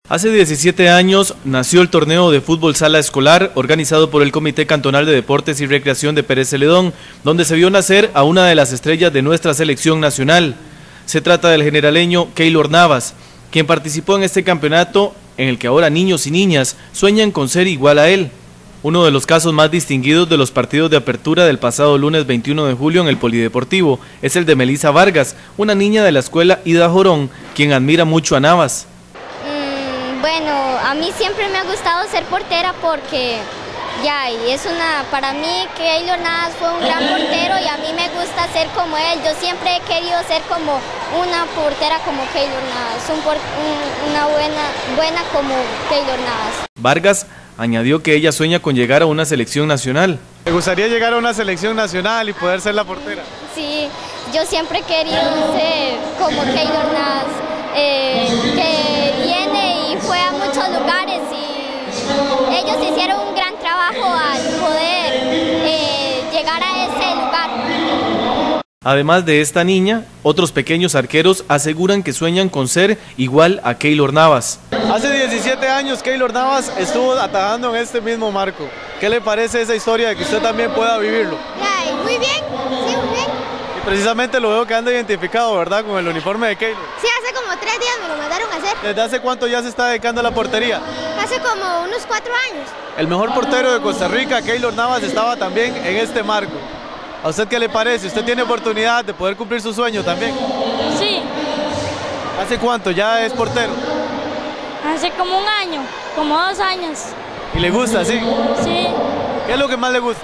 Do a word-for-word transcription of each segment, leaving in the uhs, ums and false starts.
Hace diecisiete años nació el torneo de fútbol sala escolar organizado por el Comité Cantonal de Deportes y Recreación de Pérez Celedón, donde se vio nacer a una de las estrellas de nuestra selección nacional. Se trata del generaleño Keylor Navas, quien participó en este campeonato en el que ahora niños y niñas sueñan con ser igual a él. Uno de los casos más distinguidos de los partidos de apertura del pasado lunes veintiuno de julio en el Polideportivo es el de Melissa Vargas, una niña de la escuela Ida Jorón, quien admira mucho a Navas. Bueno, a mí siempre me ha gustado ser portera porque ya, y es una, para mí Keylor Navas fue un gran portero y a mí me gusta ser como él. Yo siempre he querido ser como una portera como Keylor Navas, un por, un, una buena, buena como Keylor Navas. Vargas añadió que ella sueña con llegar a una selección nacional. ¿Te gustaría llegar a una selección nacional y poder ser la portera? Sí, yo siempre he querido ser como Keylor Navas, eh, que viene y fue a muchos lugares y ellos hicieron un gran trabajo al poder eh, llegar a ese lugar. Además de esta niña, otros pequeños arqueros aseguran que sueñan con ser igual a Keylor Navas. Hace diecisiete años Keylor Navas estuvo atajando en este mismo marco. ¿Qué le parece esa historia de que usted también pueda vivirlo? Ya, muy bien, sí, muy bien. Y precisamente lo veo que anda identificado, ¿verdad? Con el uniforme de Keylor. Sí, hace como tres días me lo mandaron a hacer. ¿Desde hace cuánto ya se está dedicando a la portería? Hace como unos cuatro años. El mejor portero de Costa Rica, Keylor Navas, estaba también en este marco. ¿A usted qué le parece? ¿Usted tiene oportunidad de poder cumplir su sueño también? Sí. ¿Hace cuánto ya es portero? Hace como un año, como dos años. ¿Y le gusta, sí? Sí. ¿Qué es lo que más le gusta?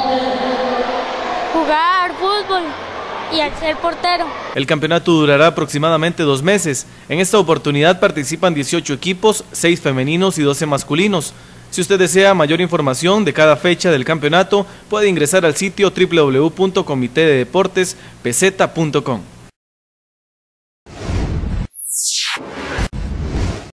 Jugar fútbol y ser portero. El campeonato durará aproximadamente dos meses. En esta oportunidad participan dieciocho equipos, seis femeninos y doce masculinos. Si usted desea mayor información de cada fecha del campeonato, puede ingresar al sitio w w w punto comité de deportes p z punto com.